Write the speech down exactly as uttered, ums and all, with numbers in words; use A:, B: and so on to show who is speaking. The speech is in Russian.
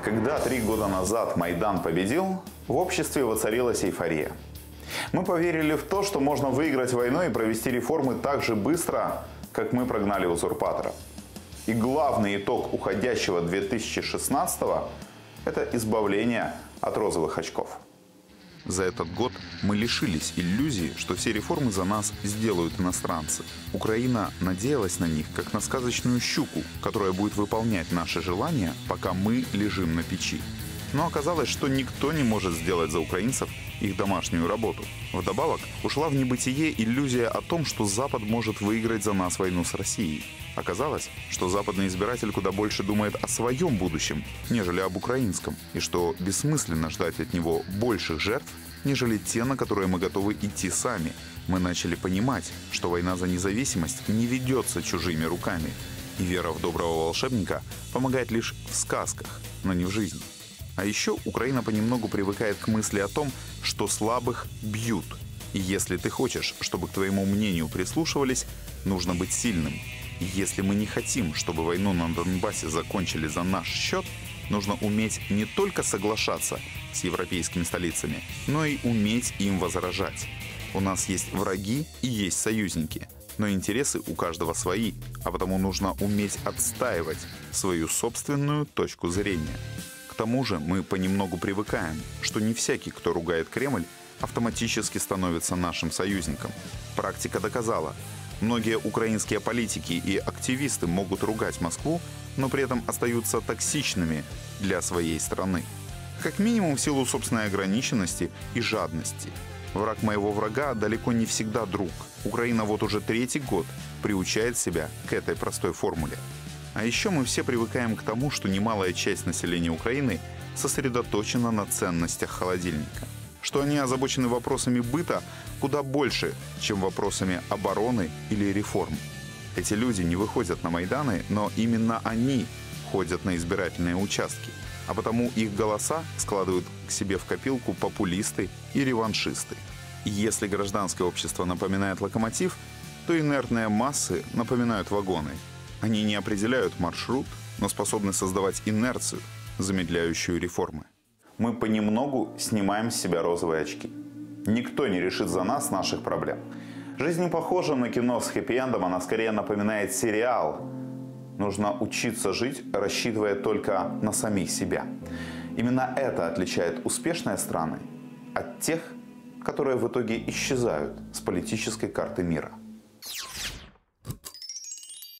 A: Когда три года назад Майдан победил, в обществе воцарилась эйфория. Мы поверили в то, что можно выиграть войну и провести реформы так же быстро, как мы прогнали узурпатора. И главный итог уходящего две тысячи шестнадцатого – это избавление от розовых очков. За этот год мы лишились иллюзии, что все реформы за нас сделают иностранцы. Украина надеялась на них, как на сказочную щуку, которая будет выполнять наши желания, пока мы лежим на печи. Но оказалось, что никто не может сделать за украинцев их домашнюю работу. Вдобавок, ушла в небытие иллюзия о том, что Запад может выиграть за нас войну с Россией. Оказалось, что западный избиратель куда больше думает о своем будущем, нежели об украинском, и что бессмысленно ждать от него больших жертв, нежели те, на которые мы готовы идти сами. Мы начали понимать, что война за независимость не ведется чужими руками, и вера в доброго волшебника помогает лишь в сказках, но не в жизни. А еще Украина понемногу привыкает к мысли о том, что слабых бьют. И если ты хочешь, чтобы к твоему мнению прислушивались, нужно быть сильным. И если мы не хотим, чтобы войну на Донбассе закончили за наш счет, нужно уметь не только соглашаться с европейскими столицами, но и уметь им возражать. У нас есть враги и есть союзники, но интересы у каждого свои, а потому нужно уметь отстаивать свою собственную точку зрения. К тому же мы понемногу привыкаем, что не всякий, кто ругает Кремль, автоматически становится нашим союзником. Практика доказала, многие украинские политики и активисты могут ругать Москву, но при этом остаются токсичными для своей страны. Как минимум в силу собственной ограниченности и жадности. Враг моего врага далеко не всегда друг. Украина вот уже третий год приучает себя к этой простой формуле. А еще мы все привыкаем к тому, что немалая часть населения Украины сосредоточена на ценностях холодильника. Что они озабочены вопросами быта куда больше, чем вопросами обороны или реформ. Эти люди не выходят на Майданы, но именно они ходят на избирательные участки. А потому их голоса складывают к себе в копилку популисты и реваншисты. И если гражданское общество напоминает локомотив, то инертные массы напоминают вагоны. Они не определяют маршрут, но способны создавать инерцию, замедляющую реформы. Мы понемногу снимаем с себя розовые очки. Никто не решит за нас наших проблем. Жизнь не похожа на кино с хэппи-эндом, она скорее напоминает сериал. Нужно учиться жить, рассчитывая только на самих себя. Именно это отличает успешные страны от тех, которые в итоге исчезают с политической карты мира.